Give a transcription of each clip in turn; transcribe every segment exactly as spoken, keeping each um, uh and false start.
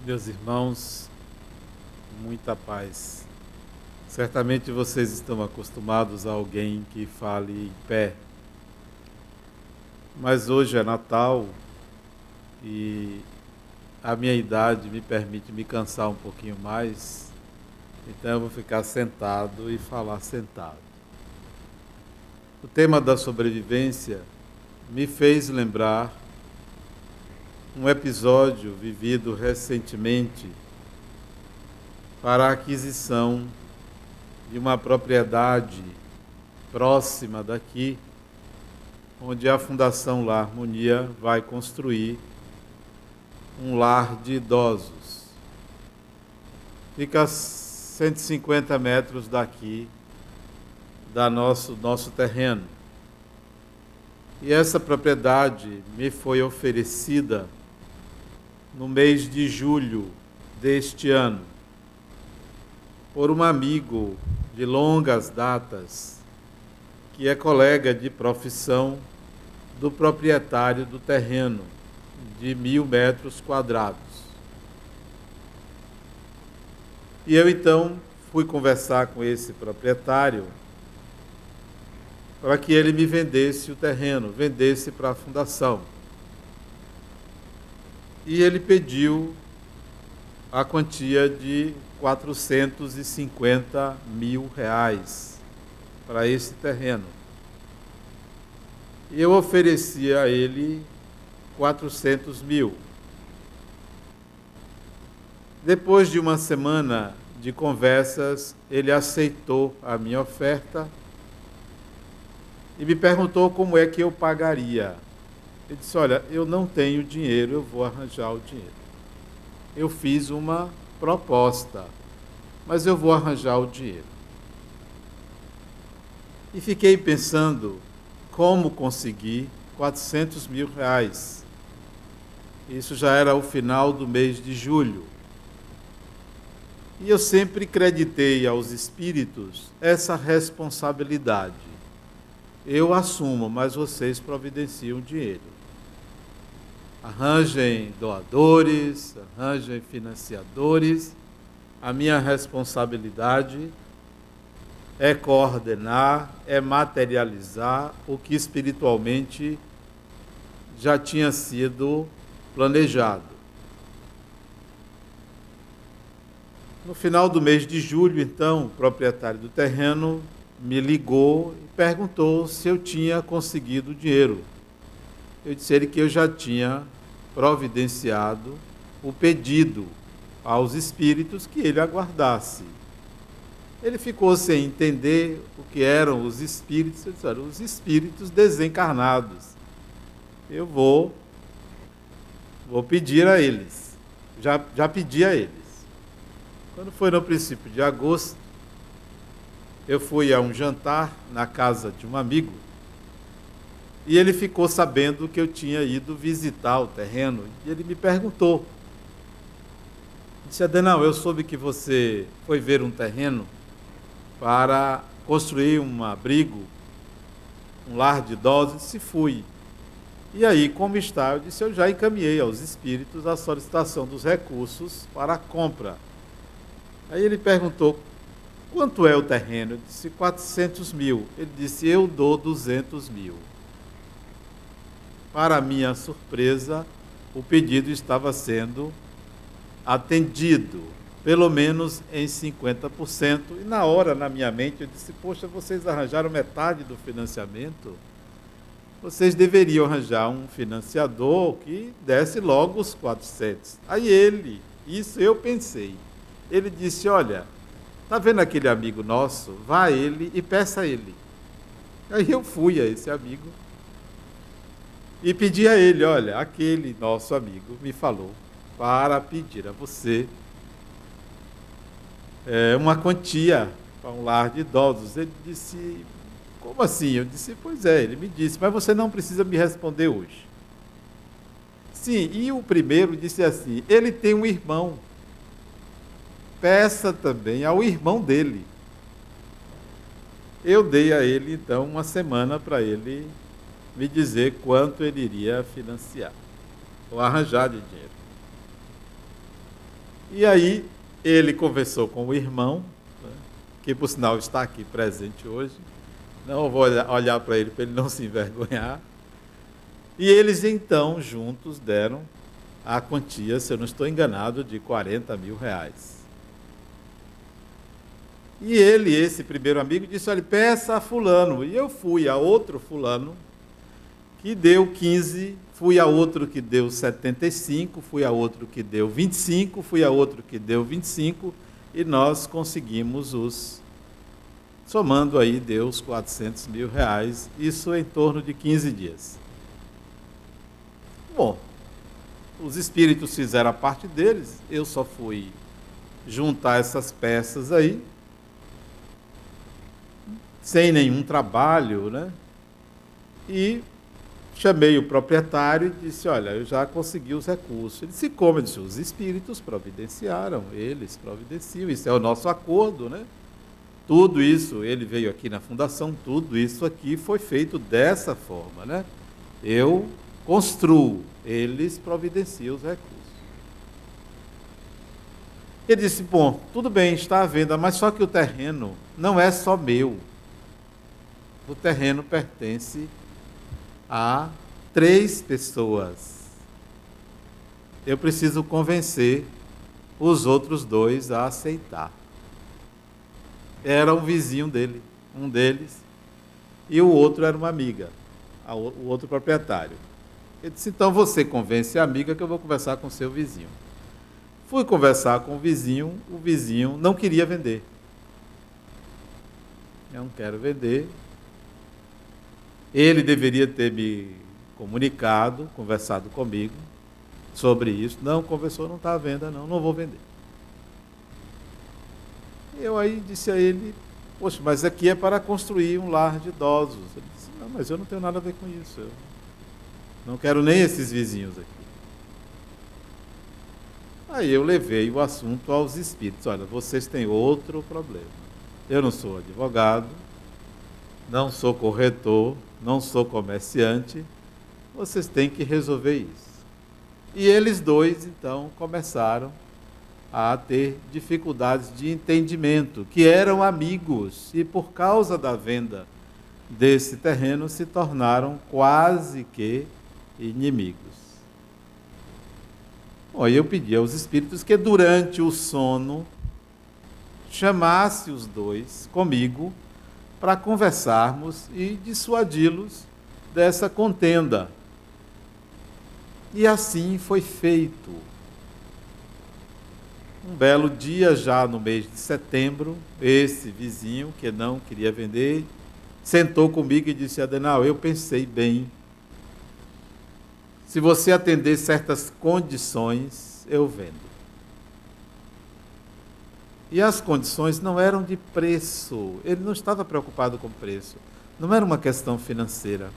Meus irmãos, muita paz. Certamente vocês estão acostumados a alguém que fale em pé. Mas hoje é Natal e a minha idade me permite me cansar um pouquinho mais, então eu vou ficar sentado e falar sentado. O tema da sobrevivência me fez lembrar um episódio vivido recentemente para a aquisição de uma propriedade próxima daqui, onde a Fundação Lar Harmonia vai construir um lar de idosos. Fica a cento e cinquenta metros daqui, da nosso, nosso terreno. E essa propriedade me foi oferecida no mês de julho deste ano, por um amigo de longas datas, que é colega de profissão do proprietário do terreno, de mil metros quadrados. E eu então fui conversar com esse proprietário para que ele me vendesse o terreno, vendesse para a fundação. E ele pediu a quantia de quatrocentos e cinquenta mil reais para esse terreno. E eu ofereci a ele quatrocentos mil. Depois de uma semana de conversas, ele aceitou a minha oferta e me perguntou como é que eu pagaria. Ele disse: olha, eu não tenho dinheiro, eu vou arranjar o dinheiro. Eu fiz uma proposta, mas eu vou arranjar o dinheiro. E fiquei pensando como conseguir quatrocentos mil reais. Isso já era o final do mês de julho. E eu sempre creditei aos espíritos essa responsabilidade. Eu assumo, mas vocês providenciam dinheiro. Arranjem doadores, arranjem financiadores. A minha responsabilidade é coordenar, é materializar o que espiritualmente já tinha sido planejado. No final do mês de julho, então, o proprietário do terreno me ligou e perguntou se eu tinha conseguido o dinheiro. Eu disse a ele que eu já tinha providenciado o pedido aos espíritos que ele aguardasse. Ele ficou sem entender o que eram os espíritos. Eu disse: olha, os espíritos desencarnados. Eu vou, vou pedir a eles. Já, já pedi a eles. Quando foi no princípio de agosto, eu fui a um jantar na casa de um amigo e ele ficou sabendo que eu tinha ido visitar o terreno e ele me perguntou. Disse: Adenal, eu soube que você foi ver um terreno para construir um abrigo, um lar de idosos. Se fui. E aí, como está? Eu disse: eu já encaminhei aos espíritos a solicitação dos recursos para a compra. Aí ele perguntou: quanto é o terreno? Eu disse: quatrocentos mil. Ele disse: eu dou duzentos mil. Para minha surpresa, o pedido estava sendo atendido, pelo menos em cinquenta por cento. E na hora, na minha mente, eu disse: poxa, vocês arranjaram metade do financiamento? Vocês deveriam arranjar um financiador que desse logo os quatrocentos. Aí ele, isso eu pensei, ele disse: olha, está vendo aquele amigo nosso? Vá a ele e peça a ele. Aí eu fui a esse amigo e pedi a ele: olha, aquele nosso amigo me falou para pedir a você é, uma quantia para um lar de idosos. Ele disse: como assim? Eu disse: pois é. Ele me disse: mas você não precisa me responder hoje. Sim, e o primeiro disse assim: ele tem um irmão. Peça também ao irmão dele. Eu dei a ele, então, uma semana para ele me dizer quanto ele iria financiar, ou arranjar de dinheiro. E aí ele conversou com o irmão, né, que por sinal está aqui presente hoje. Não vou olhar para ele para ele não se envergonhar. E eles então juntos deram a quantia, se eu não estou enganado, de quarenta mil reais. E ele, esse primeiro amigo, disse, olha, peça a fulano. E eu fui a outro fulano, que deu quinze, fui a outro que deu setenta e cinco, fui a outro que deu vinte e cinco, fui a outro que deu vinte e cinco, e nós conseguimos os, somando aí, deu os quatrocentos mil reais, isso em torno de quinze dias. Bom, os espíritos fizeram a parte deles, eu só fui juntar essas peças aí, sem nenhum trabalho, né? E chamei o proprietário e disse, olha, eu já consegui os recursos. Ele disse, como? Eu disse, os espíritos providenciaram, eles providenciam, isso é o nosso acordo, né? Tudo isso, ele veio aqui na fundação, tudo isso aqui foi feito dessa forma, né? Eu construo, eles providenciam os recursos. Ele disse, bom, tudo bem, está à venda, mas só que o terreno não é só meu. O terreno pertence a três pessoas. Eu preciso convencer os outros dois a aceitar. Era um vizinho dele, um deles, e o outro era uma amiga, o outro proprietário. Ele disse, então você convence a amiga que eu vou conversar com o seu vizinho. Fui conversar com o vizinho, o vizinho não queria vender. Eu não quero vender. Ele deveria ter me comunicado, conversado comigo sobre isso. Não, conversou, não está à venda, não, não vou vender. Eu aí disse a ele, poxa, mas aqui é para construir um lar de idosos. Ele disse, não, mas eu não tenho nada a ver com isso. Eu não quero nem esses vizinhos aqui. Aí eu levei o assunto aos espíritos. Olha, vocês têm outro problema. Eu não sou advogado, não sou corretor, não sou comerciante, vocês têm que resolver isso. E eles dois, então, começaram a ter dificuldades de entendimento, que eram amigos, e por causa da venda desse terreno se tornaram quase que inimigos. Bom, eu pedi aos espíritos que durante o sono chamasse os dois comigo para conversarmos e dissuadi-los dessa contenda. E assim foi feito. Um belo dia, já no mês de setembro, esse vizinho, que não queria vender, sentou comigo e disse, Adenal, eu pensei bem. Se você atender certas condições, eu vendo. E as condições não eram de preço, ele não estava preocupado com preço, não era uma questão financeira,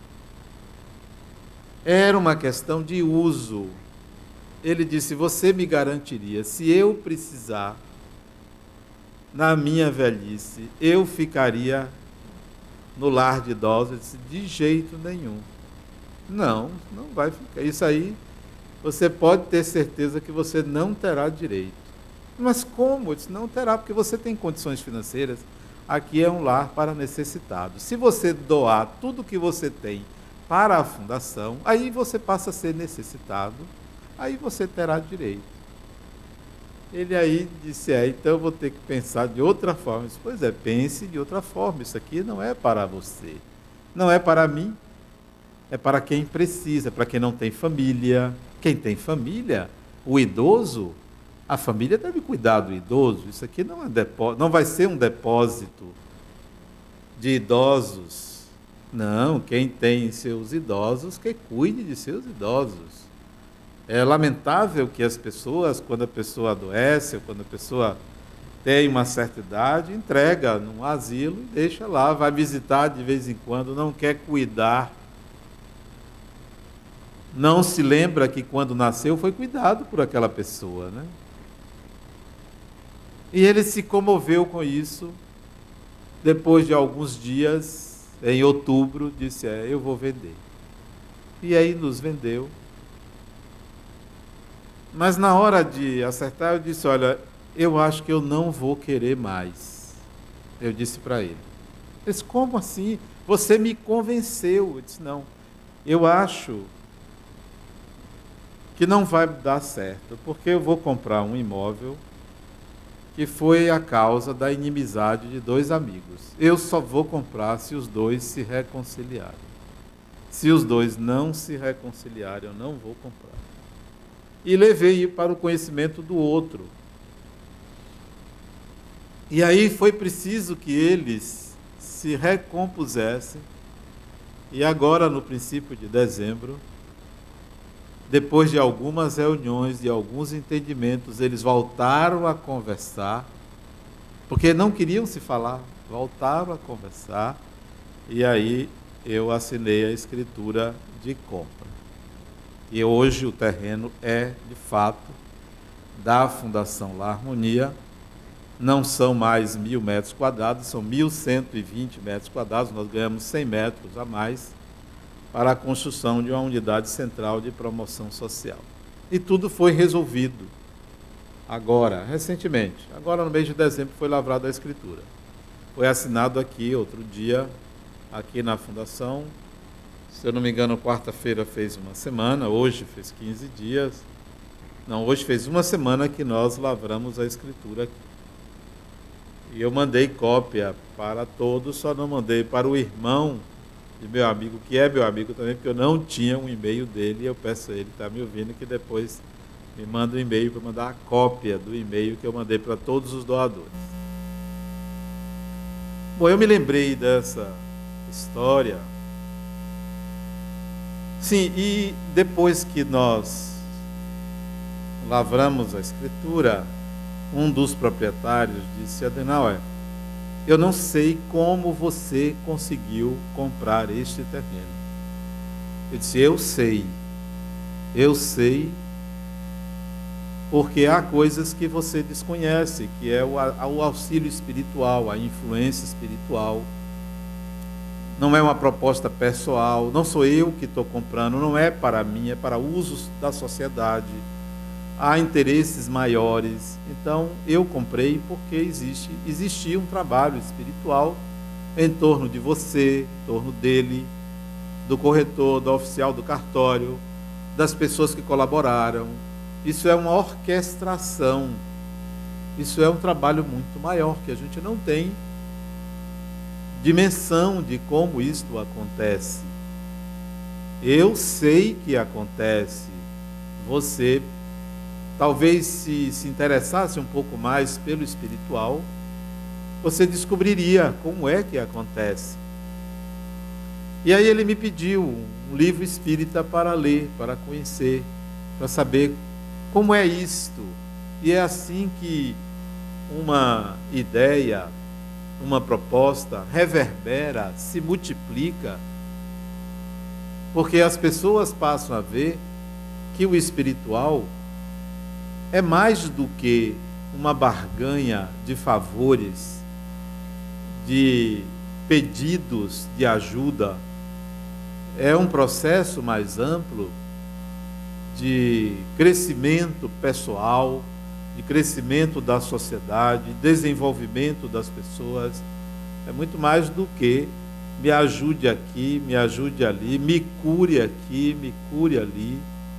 era uma questão de uso. Ele disse, você me garantiria, se eu precisar, na minha velhice, eu ficaria no lar de idosos? Eu disse, de jeito nenhum. Não, não vai ficar. Isso aí, você pode ter certeza que você não terá direito. Mas como? Eu disse, não terá, porque você tem condições financeiras. Aqui é um lar para necessitados. Se você doar tudo que você tem para a fundação, aí você passa a ser necessitado, aí você terá direito. Ele aí disse, é, então eu vou ter que pensar de outra forma. Eu disse, pois é, pense de outra forma, isso aqui não é para você, não é para mim, é para quem precisa, é para quem não tem família. Quem tem família, o idoso, a família deve cuidar do idoso. Isso aqui não, é depó- não vai ser um depósito de idosos. Não, quem tem seus idosos, que cuide de seus idosos. É lamentável que as pessoas, quando a pessoa adoece, ou quando a pessoa tem uma certa idade, entrega num asilo e deixa lá, vai visitar de vez em quando, não quer cuidar. Não se lembra que quando nasceu foi cuidado por aquela pessoa, né? E ele se comoveu com isso. Depois de alguns dias, em outubro, disse, é, eu vou vender. E aí nos vendeu. Mas na hora de acertar, eu disse, olha, eu acho que eu não vou querer mais. Eu disse para ele. Ele disse, como assim? Você me convenceu. Eu disse, não, eu acho que não vai dar certo, porque eu vou comprar um imóvel que foi a causa da inimizade de dois amigos. Eu só vou comprar se os dois se reconciliarem. Se os dois não se reconciliarem, eu não vou comprar. E levei para o conhecimento do outro. E aí foi preciso que eles se recompusessem. E agora, no princípio de dezembro, depois de algumas reuniões e alguns entendimentos, eles voltaram a conversar, porque não queriam se falar, voltaram a conversar, e aí eu assinei a escritura de compra. E hoje o terreno é, de fato, da Fundação La Harmonia. Não são mais mil metros quadrados, são mil cento e vinte metros quadrados, nós ganhamos cem metros a mais para a construção de uma unidade central de promoção social. E tudo foi resolvido agora, recentemente. Agora, no mês de dezembro, foi lavrada a escritura. Foi assinado aqui, outro dia, aqui na Fundação. Se eu não me engano, quarta-feira fez uma semana, hoje fez quinze dias. Não, hoje fez uma semana que nós lavramos a escritura aqui. E eu mandei cópia para todos, só não mandei para o irmão de meu amigo, que é meu amigo também, porque eu não tinha um e-mail dele, e eu peço a ele, está me ouvindo, que depois me manda um e-mail para mandar a cópia do e-mail que eu mandei para todos os doadores. Bom, eu me lembrei dessa história. Sim, e depois que nós lavramos a escritura, um dos proprietários disse, Adenauer, eu não sei como você conseguiu comprar este terreno. Eu disse, eu sei, eu sei, porque há coisas que você desconhece, que é o, o auxílio espiritual, a influência espiritual. Não é uma proposta pessoal, não sou eu que estou comprando, não é para mim, é para usos da sociedade. Há interesses maiores, então eu comprei porque existe, existia um trabalho espiritual em torno de você, em torno dele, do corretor, do oficial do cartório, das pessoas que colaboraram. Isso é uma orquestração, isso é um trabalho muito maior, que a gente não tem dimensão de como isto acontece. Eu sei que acontece, você talvez se, se interessasse um pouco mais pelo espiritual, você descobriria como é que acontece. E aí ele me pediu um livro espírita para ler, para conhecer, para saber como é isto. E é assim que uma ideia, uma proposta reverbera, se multiplica, porque as pessoas passam a ver que o espiritual é mais do que uma barganha de favores, de pedidos de ajuda. É um processo mais amplo de crescimento pessoal, de crescimento da sociedade, desenvolvimento das pessoas. É muito mais do que me ajude aqui, me ajude ali, me cure aqui, me cure ali.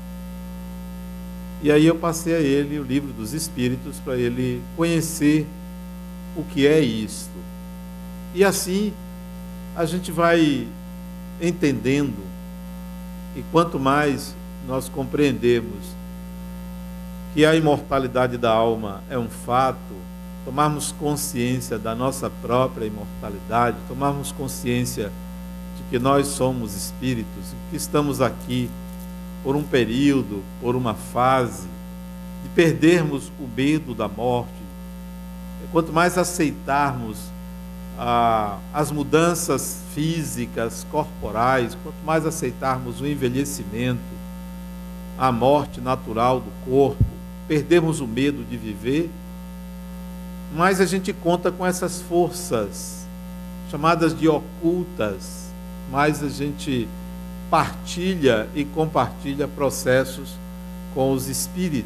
E aí eu passei a ele o livro dos Espíritos para ele conhecer o que é isto. E assim a gente vai entendendo, e quanto mais nós compreendemos que a imortalidade da alma é um fato, tomarmos consciência da nossa própria imortalidade, tomarmos consciência de que nós somos espíritos, que estamos aqui por um período, por uma fase, de perdermos o medo da morte. Quanto mais aceitarmos ah, as mudanças físicas, corporais, quanto mais aceitarmos o envelhecimento, a morte natural do corpo, perdermos o medo de viver, mais a gente conta com essas forças, chamadas de ocultas, mais a gente partilha e compartilha processos com os espíritos,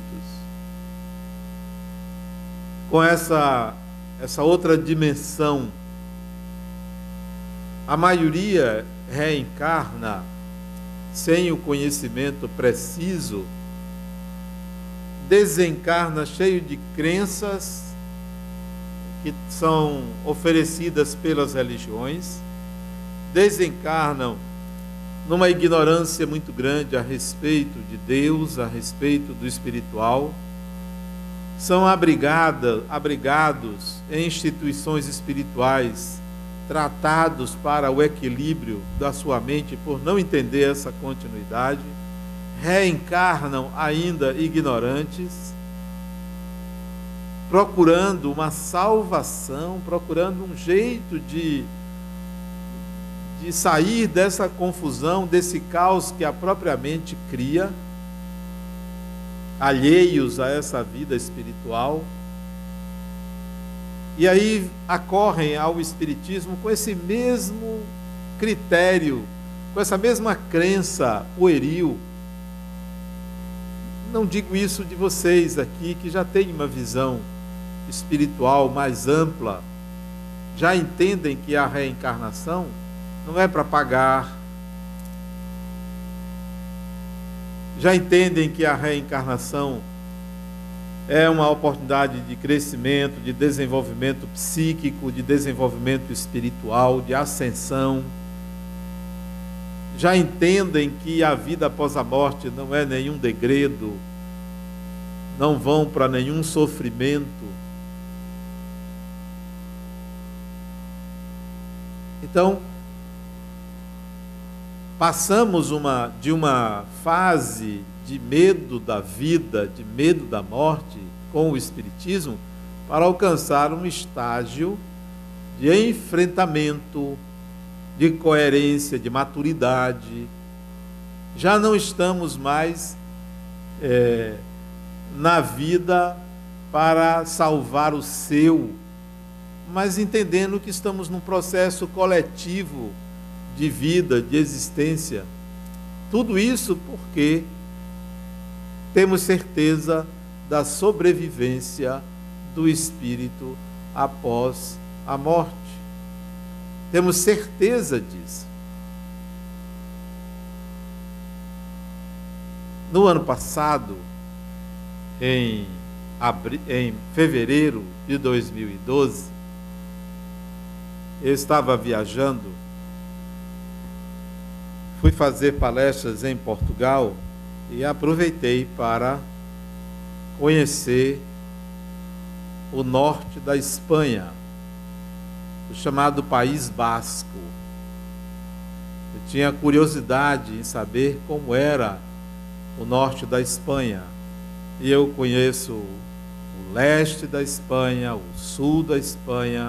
com essa, essa outra dimensão. A maioria reencarna sem o conhecimento preciso, desencarna cheio de crenças que são oferecidas pelas religiões, desencarnam numa ignorância muito grande a respeito de Deus, a respeito do espiritual, são abrigada, abrigados em instituições espirituais, tratados para o equilíbrio da sua mente por não entender essa continuidade, reencarnam ainda ignorantes, procurando uma salvação, procurando um jeito de, de sair dessa confusão, desse caos que a própria mente cria, alheios a essa vida espiritual. E aí acorrem ao Espiritismo com esse mesmo critério, com essa mesma crença pueril. Não digo isso de vocês aqui, que já têm uma visão espiritual mais ampla, já entendem que a reencarnação não é para pagar, já entendem que a reencarnação é uma oportunidade de crescimento, de desenvolvimento psíquico, de desenvolvimento espiritual, de ascensão. Já entendem que a vida após a morte não é nenhum degredo, não vão para nenhum sofrimento. Então, passamos uma, de uma fase de medo da vida, de medo da morte, com o Espiritismo, para alcançar um estágio de enfrentamento, de coerência, de maturidade. Já não estamos mais é, na vida para salvar o seu, mas entendendo que estamos num processo coletivo de vida, de existência. Tudo isso porque temos certeza da sobrevivência do espírito após a morte. Temos certeza disso. No ano passado, em, abri... em fevereiro de dois mil e doze, eu estava viajando, fui fazer palestras em Portugal e aproveitei para conhecer o norte da Espanha, o chamado País Basco. Eu tinha curiosidade em saber como era o norte da Espanha. E eu conheço o leste da Espanha, o sul da Espanha,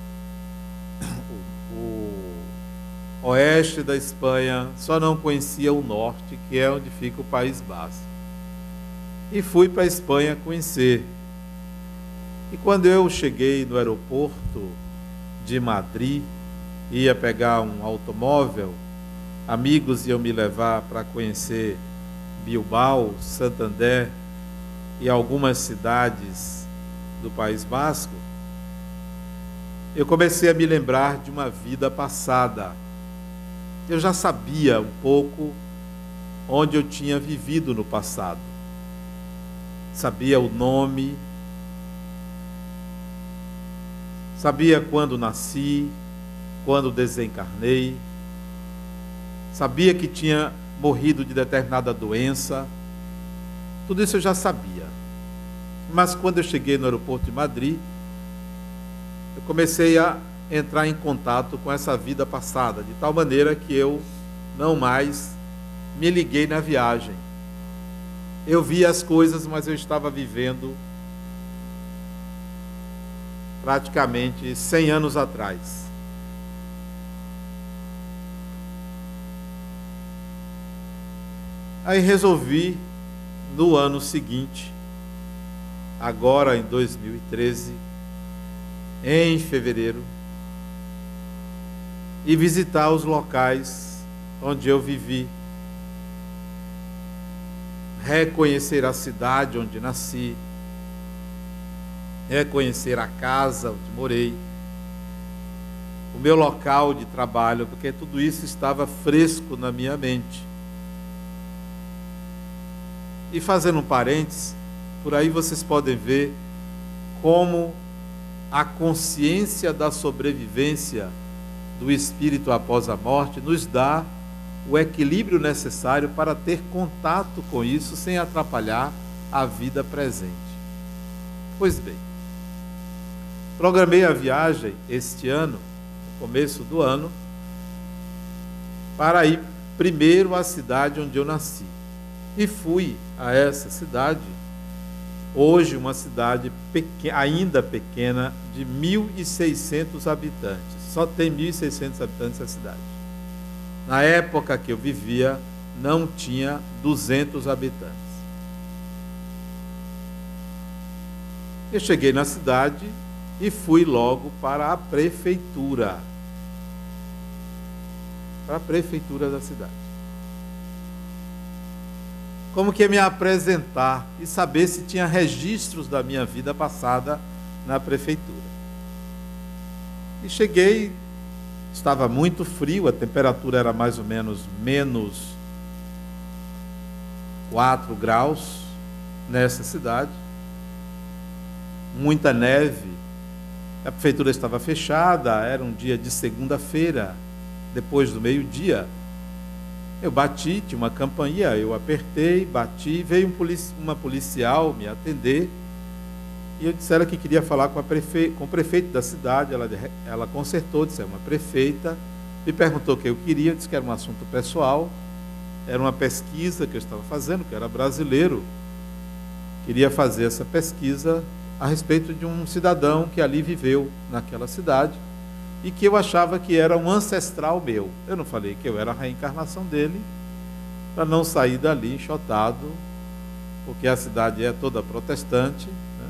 o oeste da Espanha, só não conhecia o norte, que é onde fica o País Basco. E fui para a Espanha conhecer. E quando eu cheguei no aeroporto de Madrid, ia pegar um automóvel, amigos iam me levar para conhecer Bilbao, Santander e algumas cidades do País Basco, eu comecei a me lembrar de uma vida passada. Eu já sabia um pouco onde eu tinha vivido no passado. Sabia o nome, sabia quando nasci, quando desencarnei, sabia que tinha morrido de determinada doença. Tudo isso eu já sabia. Mas quando eu cheguei no aeroporto de Madrid, eu comecei a entrar em contato com essa vida passada, de tal maneira que eu não mais me liguei na viagem. Eu vi as coisas, mas eu estava vivendo praticamente cem anos atrás. Aí resolvi, no ano seguinte, agora em dois mil e treze, em fevereiro, e visitar os locais onde eu vivi, reconhecer a cidade onde nasci, reconhecer a casa onde morei, o meu local de trabalho, porque tudo isso estava fresco na minha mente. E fazendo um parênteses, por aí vocês podem ver como a consciência da sobrevivência do espírito após a morte nos dá o equilíbrio necessário para ter contato com isso sem atrapalhar a vida presente. Pois bem, programei a viagem este ano, no começo do ano, para ir primeiro à cidade onde eu nasci. E fui a essa cidade, hoje uma cidade pequena, ainda pequena, de mil e seiscentos habitantes. Só tem mil e seiscentos habitantes a cidade. Na época que eu vivia, não tinha duzentos habitantes. Eu cheguei na cidade e fui logo para a prefeitura. Para a prefeitura da cidade. Como que me apresentar e saber se tinha registros da minha vida passada na prefeitura. E cheguei, estava muito frio, a temperatura era mais ou menos menos quatro graus nessa cidade, muita neve, a prefeitura estava fechada, era um dia de segunda-feira, depois do meio-dia. Eu bati, tinha uma campainha, eu apertei, bati, veio um polici uma policial me atender, e eu disse ela que queria falar com, a prefe... com o prefeito da cidade. Ela, ela consertou, disse, é uma prefeita, me perguntou o que eu queria, eu disse que era um assunto pessoal, era uma pesquisa que eu estava fazendo, que eu era brasileiro, queria fazer essa pesquisa a respeito de um cidadão que ali viveu naquela cidade, e que eu achava que era um ancestral meu. Eu não falei que eu era a reencarnação dele, para não sair dali enxotado, porque a cidade é toda protestante, né?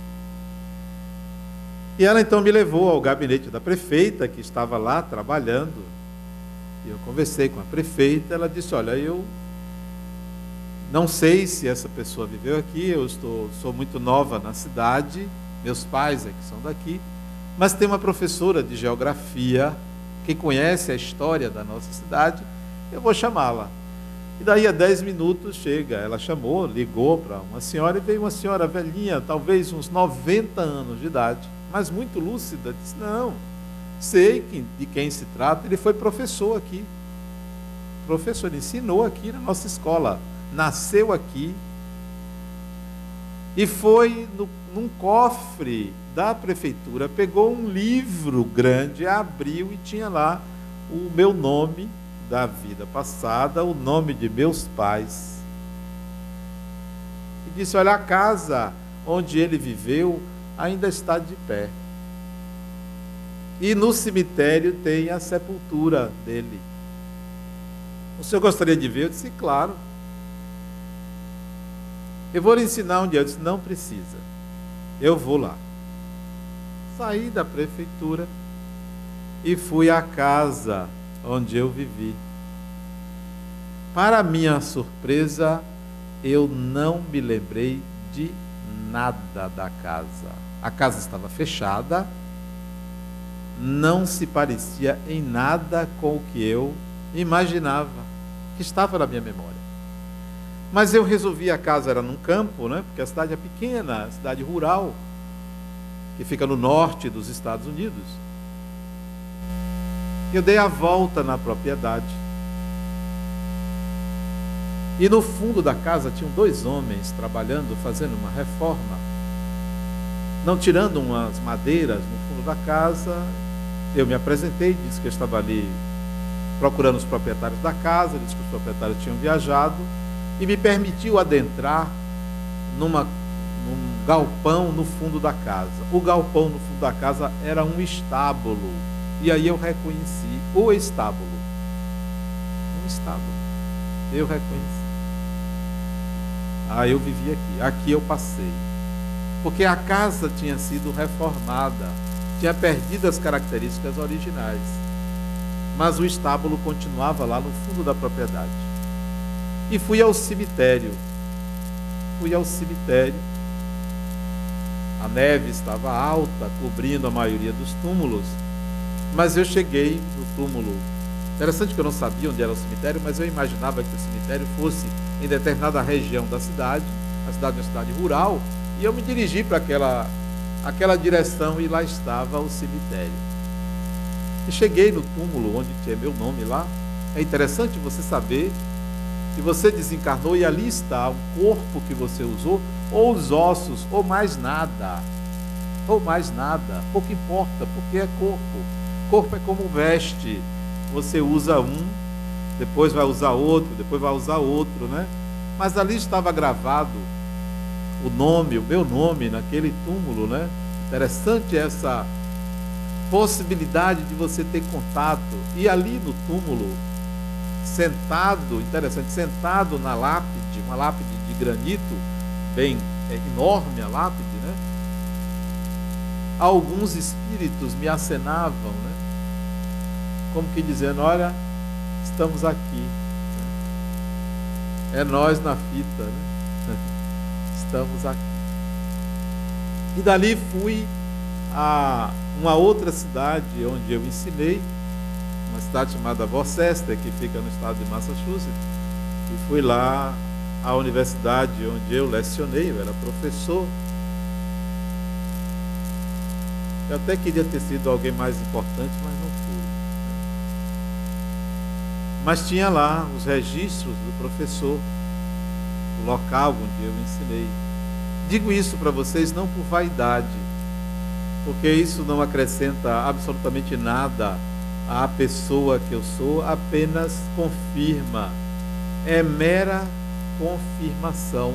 E ela então me levou ao gabinete da prefeita, que estava lá trabalhando, e eu conversei com a prefeita. Ela disse, olha, eu não sei se essa pessoa viveu aqui, eu estou, sou muito nova na cidade, meus pais é que são daqui, mas tem uma professora de geografia que conhece a história da nossa cidade, eu vou chamá-la. E daí a dez minutos chega, ela chamou, ligou para uma senhora, e veio uma senhora velhinha, talvez uns noventa anos de idade, mas muito lúcida, disse, não, sei de quem se trata, ele foi professor aqui, professor, ele ensinou aqui na nossa escola, nasceu aqui, e foi no, num cofre da prefeitura, pegou um livro grande, abriu e tinha lá o meu nome da vida passada, o nome de meus pais. E disse, olha, a casa onde ele viveu ainda está de pé. E no cemitério tem a sepultura dele. O senhor gostaria de ver? Eu disse, claro. Eu vou lhe ensinar um dia. Eu disse, não precisa. Eu vou lá. Saí da prefeitura e fui à casa onde eu vivi. Para minha surpresa, eu não me lembrei de nada da casa. A casa estava fechada, não se parecia em nada com o que eu imaginava, que estava na minha memória. Mas eu resolvi, a casa era num campo, né? Porque a cidade é pequena, a cidade rural, que fica no norte dos Estados Unidos. Eu dei a volta na propriedade. E no fundo da casa tinham dois homens trabalhando, fazendo uma reforma. Não tirando umas madeiras no fundo da casa. Eu me apresentei, disse que eu estava ali procurando os proprietários da casa, disse que os proprietários tinham viajado, e me permitiu adentrar numa, num galpão no fundo da casa. O galpão no fundo da casa era um estábulo. E aí eu reconheci o estábulo. Um estábulo. Eu reconheci. Ah, eu vivi aqui. Aqui eu passei. Porque a casa tinha sido reformada. Tinha perdido as características originais. Mas o estábulo continuava lá no fundo da propriedade. E fui ao cemitério. fui ao cemitério. A neve estava alta, cobrindo a maioria dos túmulos, mas eu cheguei no túmulo. Interessante que eu não sabia onde era o cemitério, mas eu imaginava que o cemitério fosse em determinada região da cidade. A cidade é uma cidade rural, e eu me dirigi para aquela, aquela direção, e lá estava o cemitério. E cheguei no túmulo onde tinha meu nome lá. É interessante você saber que você desencarnou e ali está o corpo que você usou, ou os ossos, ou mais nada, ou mais nada, pouco importa, porque é corpo. Corpo é como veste, você usa um, depois vai usar outro, depois vai usar outro, né? Mas ali estava gravado o nome, o meu nome naquele túmulo, né? Interessante essa possibilidade de você ter contato. E ali no túmulo, sentado, interessante, sentado na lápide, uma lápide de granito, bem é, enorme a lápide, né? Alguns espíritos me acenavam, né? Como que dizendo, olha, estamos aqui. É nós na fita, né? Estamos aqui. E dali fui a uma outra cidade onde eu ensinei, uma cidade chamada Worcester, que fica no estado de Massachusetts, e fui lá à universidade onde eu lecionei, eu era professor. Eu até queria ter sido alguém mais importante, mas não fui. Mas tinha lá os registros do professor, o local onde eu ensinei. Digo isso para vocês não por vaidade, porque isso não acrescenta absolutamente nada à pessoa que eu sou, apenas confirma, é mera confirmação.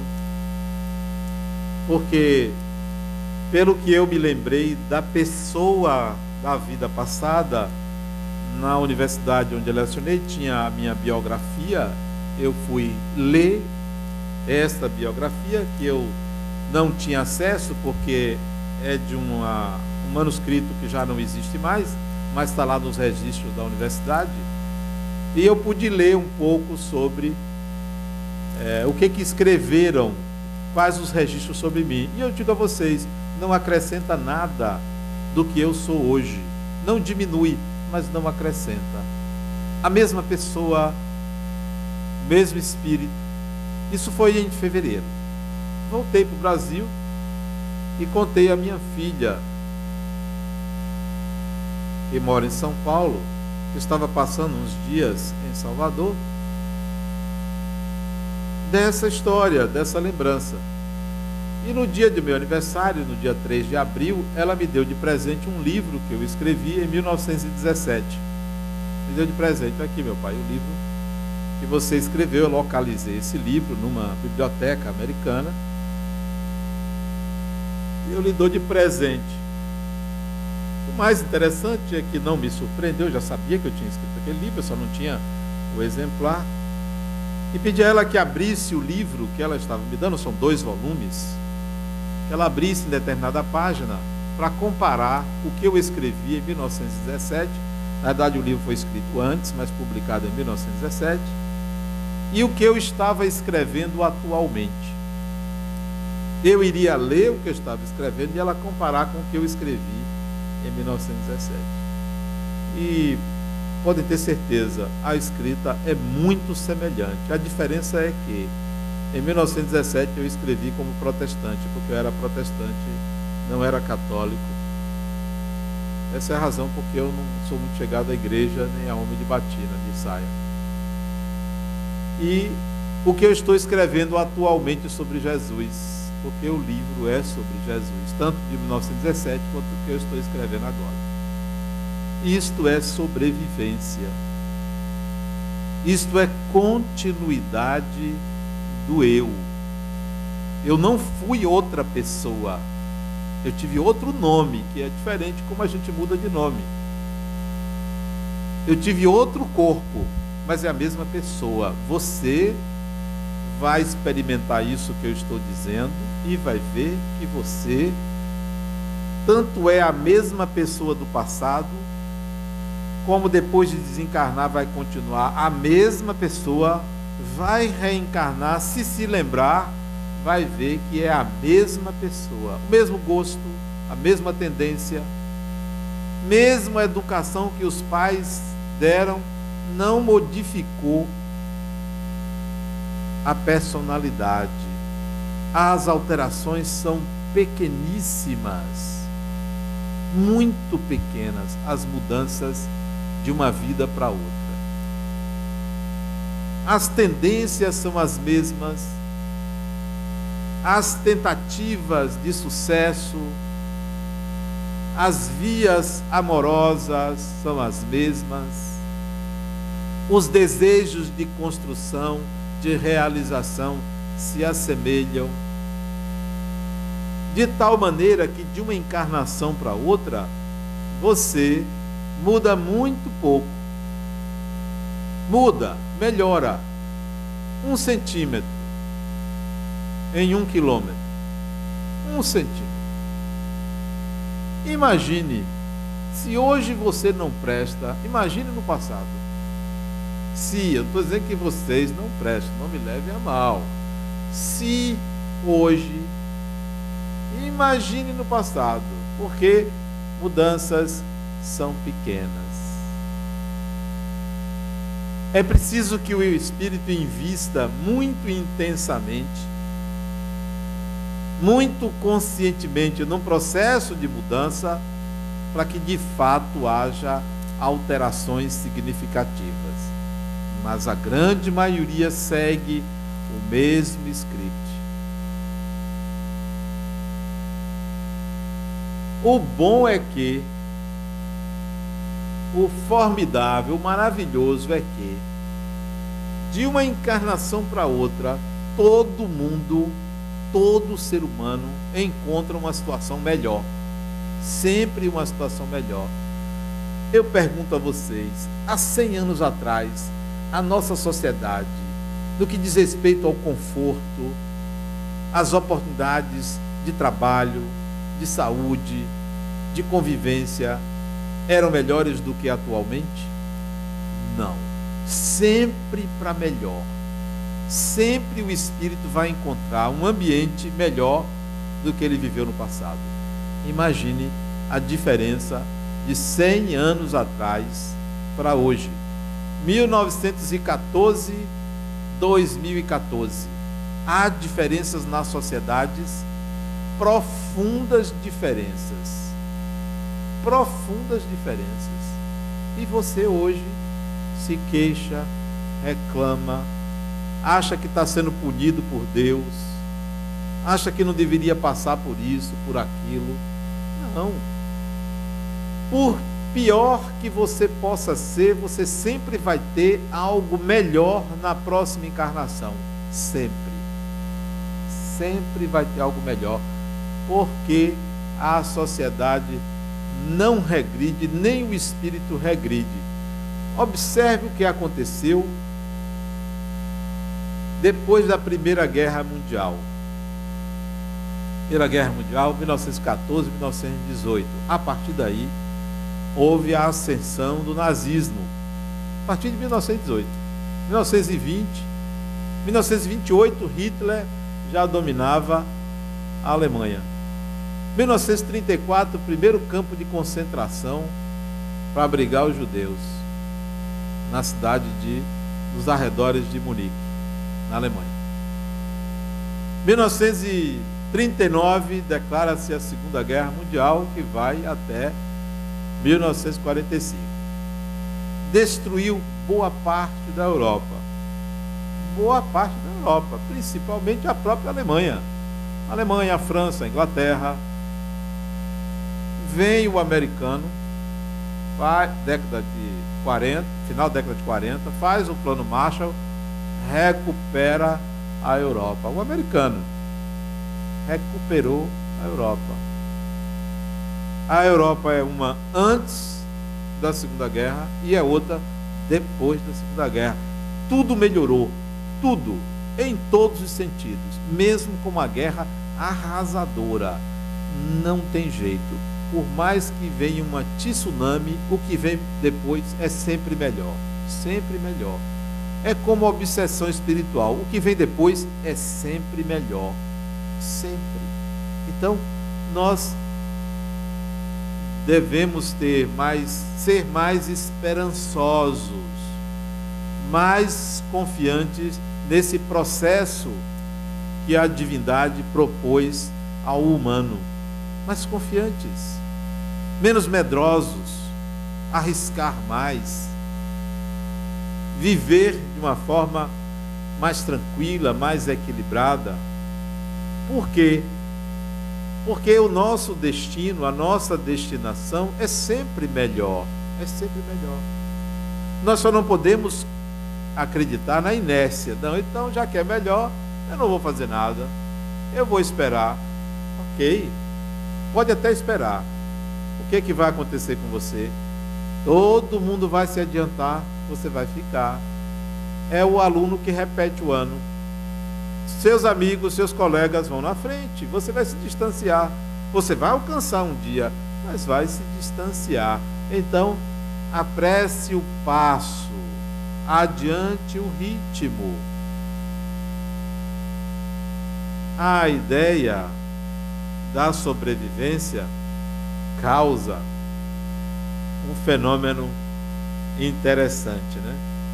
Porque, pelo que eu me lembrei da pessoa da vida passada, na universidade onde eu lecionei, tinha a minha biografia, eu fui ler esta biografia, que eu não tinha acesso, porque é de uma, um manuscrito que já não existe mais, mas está lá nos registros da universidade, e eu pude ler um pouco sobre é, o que que escreveram, quais os registros sobre mim. E eu digo a vocês, não acrescenta nada do que eu sou hoje, não diminui, mas não acrescenta. A mesma pessoa, o mesmo espírito. Isso foi em fevereiro. Voltei para o Brasil e contei à minha filha, que mora em São Paulo, que estava passando uns dias em Salvador, dessa história, dessa lembrança. E no dia do meu aniversário, no dia três de abril, ela me deu de presente um livro que eu escrevi em mil novecentos e dezessete. Me deu de presente, aqui meu pai, o livro que você escreveu. Eu localizei esse livro numa biblioteca americana e eu lhe dou de presente. O mais interessante é que não me surpreendeu, eu já sabia que eu tinha escrito aquele livro, eu só não tinha o exemplar. E pedi a ela que abrisse o livro que ela estava me dando, são dois volumes, que ela abrisse em determinada página para comparar o que eu escrevi em mil novecentos e dezessete. Na verdade, o livro foi escrito antes, mas publicado em mil novecentos e dezessete, e o que eu estava escrevendo atualmente. Eu iria ler o que eu estava escrevendo e ela comparar com o que eu escrevi em mil novecentos e dezessete. E podem ter certeza, a escrita é muito semelhante. A diferença é que em mil novecentos e dezessete eu escrevi como protestante, porque eu era protestante, não era católico. Essa é a razão porque eu não sou muito chegado à igreja, nem a homem de batina, de saia. E o que eu estou escrevendo atualmente sobre Jesus, porque o livro é sobre Jesus, tanto de mil novecentos e dezessete quanto o que eu estou escrevendo agora. Isto é sobrevivência. Isto é continuidade do eu. Eu não fui outra pessoa. Eu tive outro nome, que é diferente como a gente muda de nome. Eu tive outro corpo, mas é a mesma pessoa. Você vai experimentar isso que eu estou dizendo e vai ver que você tanto é a mesma pessoa do passado, como depois de desencarnar vai continuar a mesma pessoa, vai reencarnar, se se lembrar, vai ver que é a mesma pessoa, o mesmo gosto, a mesma tendência, mesma educação que os pais deram, não modificou a personalidade. As alterações são pequeníssimas, muito pequenas, as mudanças de uma vida para outra. As tendências são as mesmas, as tentativas de sucesso, as vias amorosas são as mesmas, os desejos de construção, de realização se assemelham, de tal maneira que de uma encarnação para outra, você muda muito pouco. Muda, melhora, um centímetro em um quilômetro. Um centímetro. Imagine, se hoje você não presta, imagine no passado. Se, eu estou dizendo que vocês não prestam, não me levem a mal. Se hoje, imagine no passado, porque mudanças são pequenas. É preciso que o espírito invista muito intensamente, muito conscientemente num processo de mudança, para que de fato haja alterações significativas. Mas a grande maioria segue o mesmo script. O bom é que, o formidável, o maravilhoso é que, de uma encarnação para outra, todo mundo, todo ser humano encontra uma situação melhor. Sempre uma situação melhor. Eu pergunto a vocês, há cem anos atrás, a nossa sociedade, no que diz respeito ao conforto, às oportunidades de trabalho, de saúde, de convivência, eram melhores do que atualmente? Não. Sempre para melhor. Sempre o espírito vai encontrar um ambiente melhor do que ele viveu no passado. Imagine a diferença de cem anos atrás para hoje. mil novecentos e quatorze, dois mil e quatorze. Há diferenças nas sociedades, profundas diferenças. Profundas diferenças. E você hoje se queixa, reclama, acha que está sendo punido por Deus, acha que não deveria passar por isso, por aquilo. Não. Por pior que você possa ser, você sempre vai ter algo melhor na próxima encarnação. Sempre. Sempre vai ter algo melhor. Porque a sociedade não regride, nem o espírito regride. Observe o que aconteceu depois da Primeira Guerra Mundial. Primeira Guerra Mundial, mil novecentos e quatorze, mil novecentos e dezoito. A partir daí, houve a ascensão do nazismo. A partir de mil novecentos e dezoito. mil novecentos e vinte, mil novecentos e vinte e oito, Hitler já dominava a Alemanha. mil novecentos e trinta e quatro, o primeiro campo de concentração para abrigar os judeus, na cidade de, nos arredores de Munique, na Alemanha. mil novecentos e trinta e nove, declara-se a Segunda Guerra Mundial, que vai até mil novecentos e quarenta e cinco. Destruiu boa parte da Europa. Boa parte da Europa, principalmente a própria Alemanha. A Alemanha, a França, a Inglaterra. Vem o americano, faz, década de quarenta, final da década de quarenta, faz o plano Marshall, recupera a Europa. O americano recuperou a Europa. A Europa é uma antes da Segunda Guerra e é outra depois da Segunda Guerra. Tudo melhorou, tudo, em todos os sentidos, mesmo com uma guerra arrasadora. Não tem jeito. Por mais que venha uma tsunami, o que vem depois é sempre melhor. Sempre melhor. É como a obsessão espiritual. O que vem depois é sempre melhor. sempre. Então, nós devemos ter mais, ser mais esperançosos, mais confiantes nesse processo que a divindade propôs ao humano, mais confiantes, menos medrosos, arriscar mais, viver de uma forma mais tranquila, mais equilibrada. Por quê? Porque o nosso destino, a nossa destinação é sempre melhor, é sempre melhor. Nós só não podemos acreditar na inércia. Não, então já que é melhor, eu não vou fazer nada, eu vou esperar. Ok, pode até esperar. O que é que vai acontecer com você? Todo mundo vai se adiantar, você vai ficar. É o aluno que repete o ano. Seus amigos, seus colegas vão na frente, você vai se distanciar. Você vai alcançar um dia, mas vai se distanciar. Então, apresse o passo, adiante o ritmo. A ideia da sobrevivência causa um fenômeno interessante, né?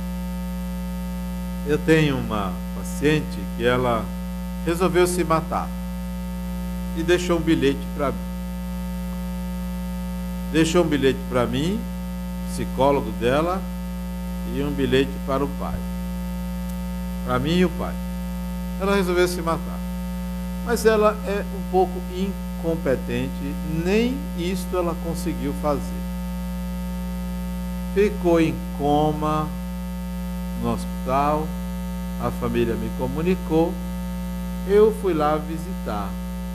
Eu tenho uma paciente que ela resolveu se matar e deixou um bilhete para mim. Deixou um bilhete para mim, psicólogo dela, e um bilhete para o pai. Para mim e o pai. Ela resolveu se matar. Mas ela é um pouco incompetente, nem isto ela conseguiu fazer. Ficou em coma no hospital, a família me comunicou, eu fui lá visitar.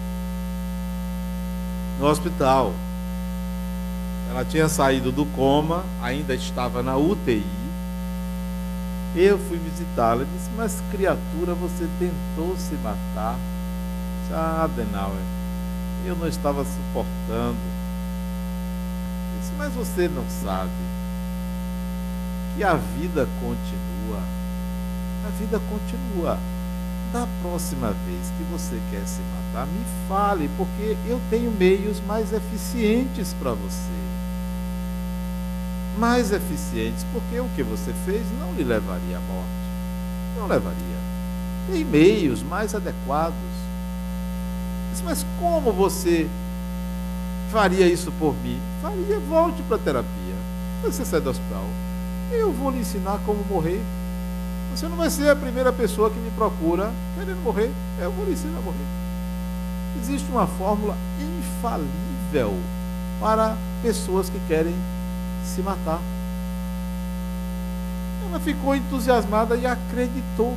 No hospital, ela tinha saído do coma, ainda estava na U T I. Eu fui visitá-la e disse: mas criatura, você tentou se matar? Ah, Adenauer, eu não estava suportando. Eu disse: mas você não sabe que a vida continua. A vida continua. Da próxima vez que você quer se matar, me fale, porque eu tenho meios mais eficientes para você. Mais eficientes, porque o que você fez não lhe levaria à morte. Não levaria. Tem meios mais adequados. Mas como você faria isso por mim? Faria, volte para a terapia. Você sai do hospital, eu vou lhe ensinar como morrer. Você não vai ser a primeira pessoa que me procura querendo morrer. Eu vou lhe ensinar a morrer. Existe uma fórmula infalível para pessoas que querem se matar. Ela ficou entusiasmada e acreditou.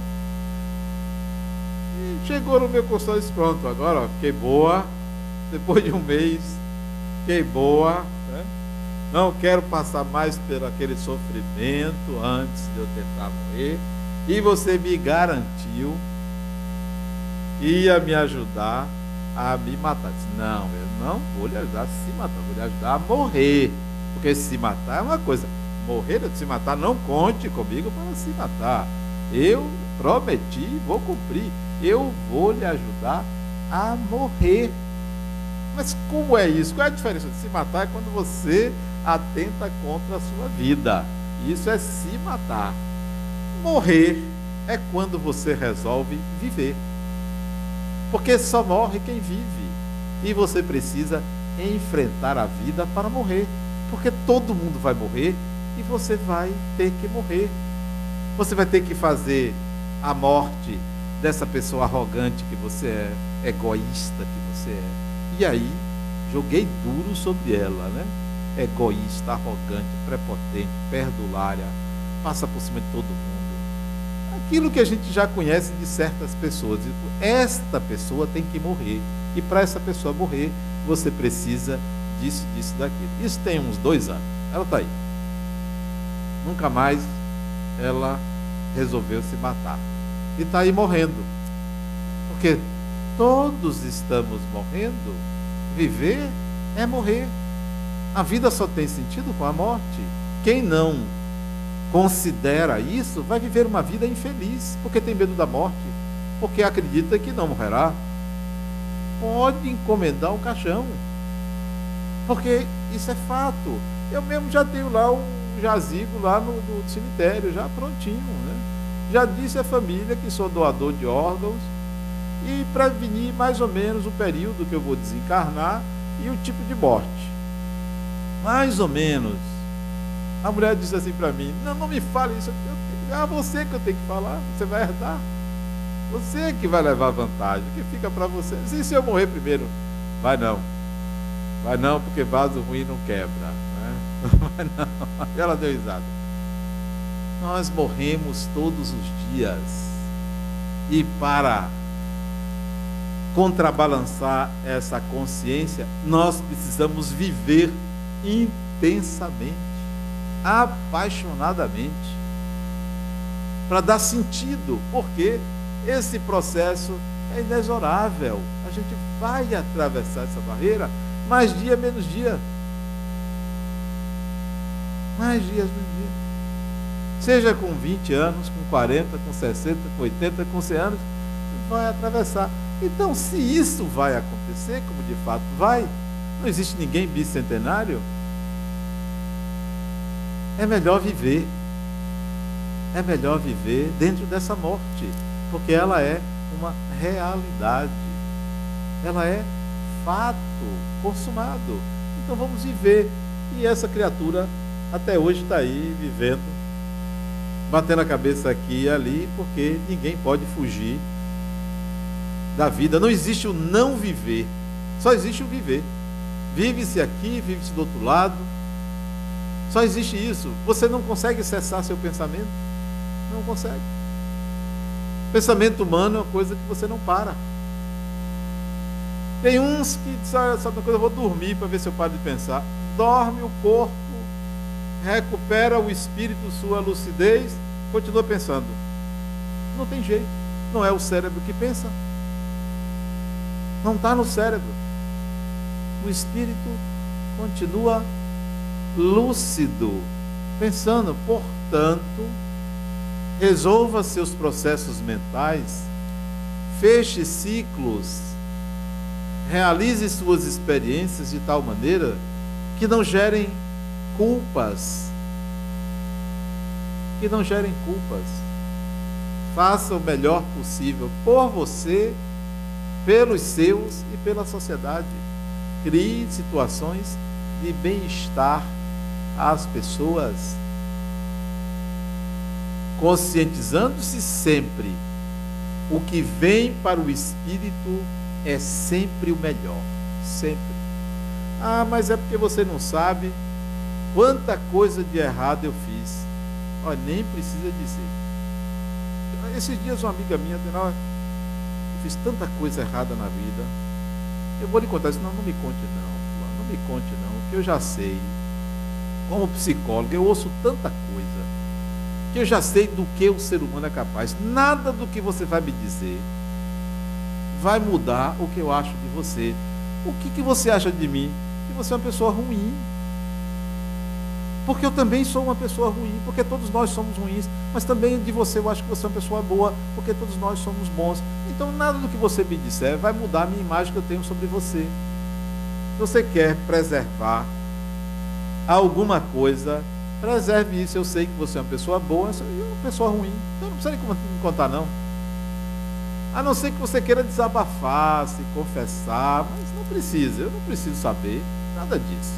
E chegou no meu consultório e disse: pronto, agora ó, fiquei boa. Depois de um mês, fiquei boa, né? Não quero passar mais por aquele sofrimento antes de eu tentar morrer. E você me garantiu que ia me ajudar a me matar. Eu disse: não, eu não vou lhe ajudar a se matar, vou lhe ajudar a morrer. Porque se matar é uma coisa, morrer de se matar, não conte comigo para se matar. Eu prometi, vou cumprir. Eu vou lhe ajudar a morrer. Mas como é isso? Qual é a diferença de se matar? É quando você atenta contra a sua vida. Isso é se matar. Morrer é quando você resolve viver. Porque só morre quem vive. E você precisa enfrentar a vida para morrer. Porque todo mundo vai morrer e você vai ter que morrer. Você vai ter que fazer a morte dessa pessoa arrogante que você é, egoísta que você é. E aí, joguei duro sobre ela, né? Egoísta, arrogante, prepotente, perdulária, passa por cima de todo mundo. Aquilo que a gente já conhece de certas pessoas. Esta pessoa tem que morrer. E para essa pessoa morrer, você precisa disso, disso, daquilo. Isso tem uns dois anos. Ela está aí. Nunca mais ela resolveu se matar. E está aí morrendo. Porque todos estamos morrendo. Viver é morrer. A vida só tem sentido com a morte. Quem não considera isso, vai viver uma vida infeliz, porque tem medo da morte, porque acredita que não morrerá. pode encomendar um caixão, porque isso é fato. Eu mesmo já tenho lá um jazigo lá no, no cemitério, já prontinho, né? Já disse à família que sou doador de órgãos e prevenir mais ou menos o período que eu vou desencarnar e o tipo de morte. Mais ou menos. A mulher disse assim para mim, não, não me fale isso, eu, é você que eu tenho que falar, você vai herdar. Você que vai levar vantagem, que fica para você. E se eu morrer primeiro? Vai não. Vai não, porque vaso ruim não quebra. Né? Vai não. E ela deu risada. Nós morremos todos os dias. E para contrabalançar essa consciência, nós precisamos viver intensamente, apaixonadamente, para dar sentido, porque esse processo é inexorável. A gente vai atravessar essa barreira, mais dia menos dia. Mais dias menos dia. Seja com vinte anos, com quarenta, com sessenta, com oitenta, com cem anos, vai atravessar. Então, se isso vai acontecer, como de fato vai, não existe ninguém bicentenário, é melhor viver. É melhor viver dentro dessa morte, porque ela é uma realidade. Ela é fato consumado. Então vamos viver. E essa criatura até hoje está aí vivendo, batendo a cabeça aqui e ali, porque ninguém pode fugir da vida. Não existe o não viver, só existe o viver. Vive-se aqui, vive-se do outro lado. Só existe isso. Você não consegue cessar seu pensamento? Não consegue. Pensamento humano é uma coisa que você não para. Tem uns que dizem, sabe uma coisa, eu vou dormir para ver se eu paro de pensar. Dorme o corpo, recupera o espírito, sua lucidez, continua pensando. Não tem jeito. Não é o cérebro que pensa. Não está no cérebro. O espírito continua lúcido, pensando. Portanto, resolva seus processos mentais, feche ciclos, realize suas experiências de tal maneira que não gerem culpas, que não gerem culpas. Faça o melhor possível por você, pelos seus e pela sociedade. Crie situações de bem-estar às pessoas, conscientizando-se sempre. O que vem para o espírito é sempre o melhor, sempre. Ah, mas é porque você não sabe quanta coisa de errado eu fiz. Olha, nem precisa dizer. Esses dias uma amiga minha disse, eu fiz tanta coisa errada na vida. Eu vou lhe contar isso. Não, não me conte não, não me conte não, que eu já sei. Como psicólogo, eu ouço tanta coisa que eu já sei do que o ser humano é capaz. Nada do que você vai me dizer vai mudar o que eu acho de você. O que, que você acha de mim? Que você é uma pessoa ruim. Porque eu também sou uma pessoa ruim, porque todos nós somos ruins, mas também de você eu acho que você é uma pessoa boa, porque todos nós somos bons. Então nada do que você me disser vai mudar a minha imagem que eu tenho sobre você. Se você quer preservar alguma coisa, preserve isso. Eu sei que você é uma pessoa boa e uma pessoa ruim, então não precisa nem me contar não. A não ser que você queira desabafar, se confessar, mas não precisa, eu não preciso saber nada disso.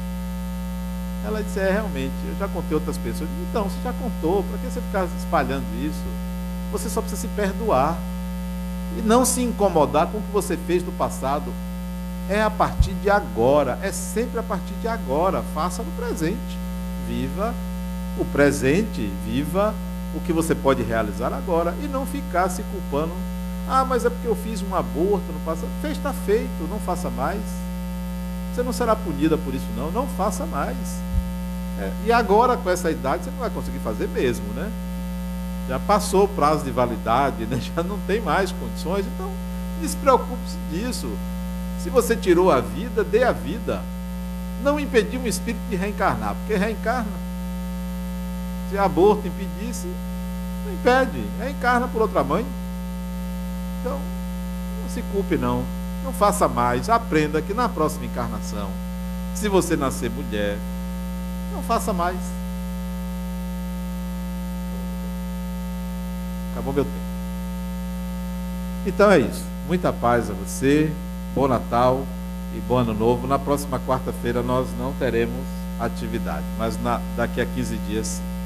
Ela disse, é, realmente, eu já contei outras pessoas. Eu disse, então, você já contou, para que você ficar espalhando isso? Você só precisa se perdoar e não se incomodar com o que você fez no passado. É a partir de agora, é sempre a partir de agora. Faça no presente, viva o presente, viva o que você pode realizar agora e não ficar se culpando. Ah, mas é porque eu fiz um aborto no passado. Fez, está feito, não faça mais. Você não será punida por isso não, não faça mais. É, e agora, com essa idade, você não vai conseguir fazer mesmo, né? Já passou o prazo de validade, né? Já não tem mais condições, então despreocupe-se disso. Se você tirou a vida, dê a vida. Não impedir um espírito de reencarnar, porque reencarna. Se aborto impedisse, não impede, reencarna por outra mãe. Então, não se culpe não. Não faça mais. Aprenda que na próxima encarnação, se você nascer mulher, não faça mais. Acabou meu tempo. Então é isso. Muita paz a você. Bom Natal e bom Ano Novo. Na próxima quarta-feira nós não teremos atividade, mas na, daqui a quinze dias